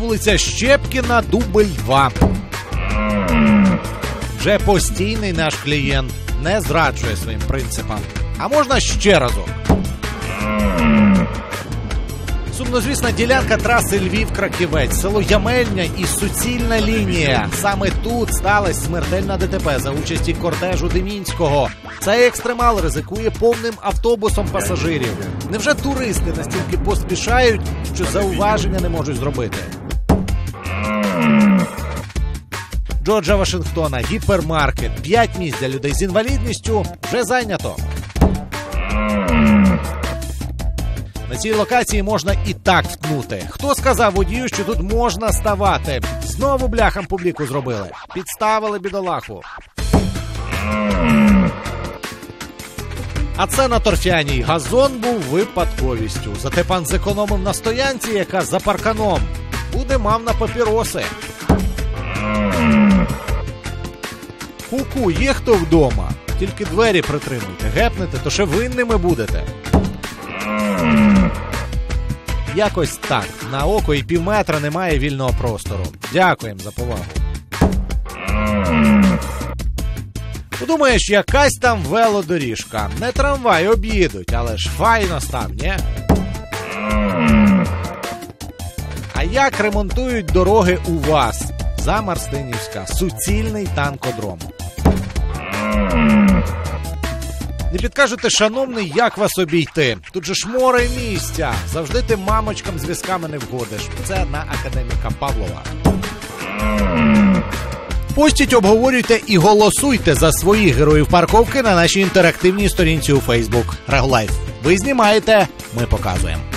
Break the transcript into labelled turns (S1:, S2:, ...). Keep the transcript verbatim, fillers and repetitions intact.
S1: вулиця Щепкіна, дубль два. Вже постійний наш клієнт не зраджує своїм принципам. А можна ще разок? Сумнозвісна ділянка траси Львів-Краківець, село Ямельня і суцільна лінія. Саме тут сталося смертельне ДТП за участі кортежу Демінського. Цей екстремал ризикує повним автобусом пасажирів. Невже туристи настільки поспішають, що зауваження не можуть зробити? Джорджа Вашингтона, гіпермаркет, п'ять місць для людей з інвалідністю вже зайнято. На цій локації можна і так вткнути. Хто сказав водію, що тут можна ставати? Знову бляхам публіку зробили. Підставили бідолаху. А це на торфяній. Газон був випадковістю. Зате пан зекономив на стоянці, яка за парканом. Буде мав на папіроси. Ку-ку, є хто вдома? Тільки двері притримуйте. Гепнете, то ще винними будете. Якось так. На око і півметра немає вільного простору. Дякуємо за повагу. Подумаєш, якась там велодоріжка. Не трамвай, об'їдуть, але ж файно став, ні? А як ремонтують дороги у вас? Замарстинівська. Суцільний танкодром. Не підкажете, шановний, як вас обійти? Тут же ж море місця. Завжди ти мамочкам з візками не вгодиш. Це на академіка Павлова. Постіть, обговорюйте і голосуйте за своїх героїв парковки на нашій інтерактивній сторінці у Facebook. Реглайф. Ви знімаєте, ми показуємо.